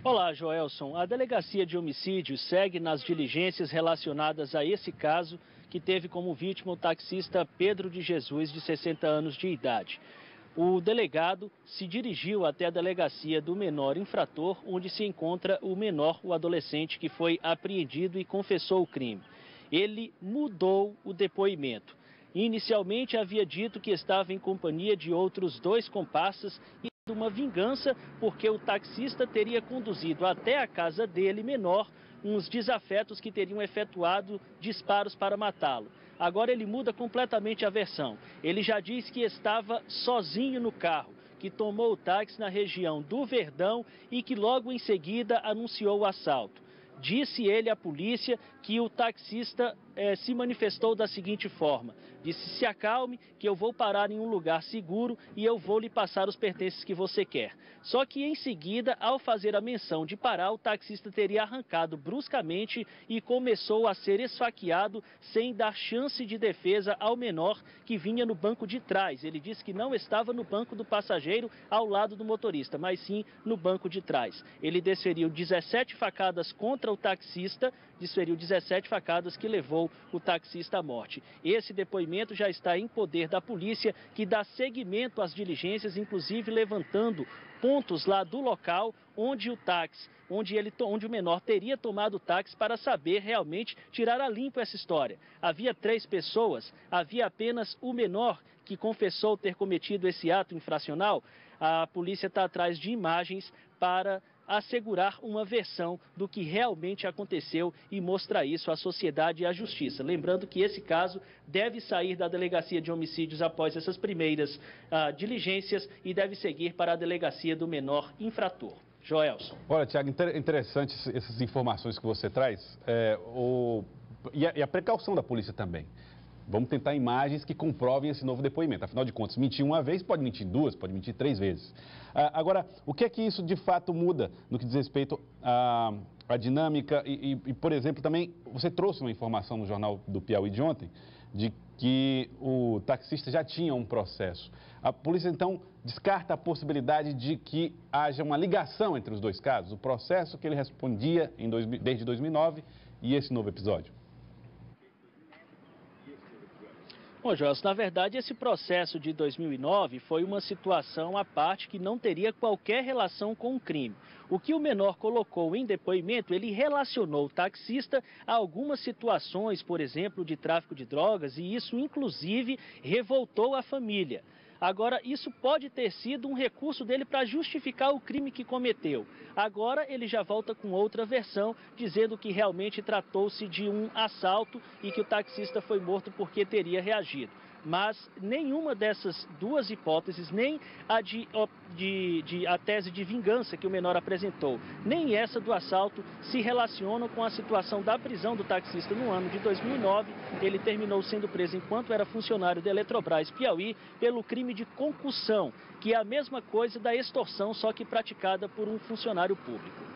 Olá, Joelson. A Delegacia de Homicídios segue nas diligências relacionadas a esse caso que teve como vítima o taxista Pedro de Jesus, de 60 anos de idade. O delegado se dirigiu até a delegacia do menor infrator, onde se encontra o menor, o adolescente, que foi apreendido e confessou o crime. Ele mudou o depoimento. Inicialmente havia dito que estava em companhia de outros dois comparsas e uma vingança porque o taxista teria conduzido até a casa dele, menor, uns desafetos que teriam efetuado disparos para matá-lo. Agora ele muda completamente a versão. Ele já diz que estava sozinho no carro, que tomou o táxi na região do Verdão e que logo em seguida anunciou o assalto. Disse ele à polícia que o taxista se manifestou da seguinte forma: disse, se acalme que eu vou parar em um lugar seguro e eu vou lhe passar os pertences que você quer. Só que em seguida, ao fazer a menção de parar, o taxista teria arrancado bruscamente e começou a ser esfaqueado sem dar chance de defesa ao menor que vinha no banco de trás. Ele disse que não estava no banco do passageiro ao lado do motorista, mas sim no banco de trás. Ele desferiu 17 facadas contra o taxista, desferiu 17 facadas que levou o taxista à morte. Esse depoimento já está em poder da polícia, que dá seguimento às diligências, inclusive levantando pontos lá do local onde o menor teria tomado o táxi, para saber realmente tirar a limpo essa história. Havia 3 pessoas, havia apenas o menor que confessou ter cometido esse ato infracional. A polícia está atrás de imagens para assegurar uma versão do que realmente aconteceu e mostrar isso à sociedade e à justiça. Lembrando que esse caso deve sair da Delegacia de Homicídios após essas primeiras diligências e deve seguir para a Delegacia do Menor Infrator. Joelson. Olha, Tiago, interessante essas informações que você traz e a precaução da polícia também. Vamos tentar imagens que comprovem esse novo depoimento. Afinal de contas, mentir uma vez pode mentir 2, pode mentir 3 vezes. Agora, o que é que isso de fato muda no que diz respeito à dinâmica e, por exemplo, também você trouxe uma informação no jornal do Piauí de ontem de que o taxista já tinha um processo. A polícia, então, descarta a possibilidade de que haja uma ligação entre os dois casos, o processo que ele respondia desde 2009 e esse novo episódio. Bom, Joelson, na verdade, esse processo de 2009 foi uma situação à parte que não teria qualquer relação com o crime. O que o menor colocou em depoimento, ele relacionou o taxista a algumas situações, por exemplo, de tráfico de drogas, e isso, inclusive, revoltou a família. Agora, isso pode ter sido um recurso dele para justificar o crime que cometeu. Agora, ele já volta com outra versão, dizendo que realmente tratou-se de um assalto e que o taxista foi morto porque teria reagido. Mas nenhuma dessas duas hipóteses, nem a tese de vingança que o menor apresentou, nem essa do assalto, se relacionam com a situação da prisão do taxista no ano de 2009. Ele terminou sendo preso enquanto era funcionário da Eletrobras Piauí pelo crime de concussão, que é a mesma coisa da extorsão, só que praticada por um funcionário público.